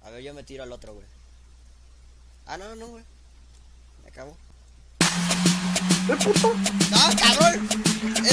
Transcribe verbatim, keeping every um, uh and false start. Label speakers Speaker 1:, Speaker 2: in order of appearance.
Speaker 1: A ver, yo me tiro al otro, güey. Ah, no, no, güey. Me acabo.
Speaker 2: ¿Qué puto?
Speaker 1: ¡No, cabrón!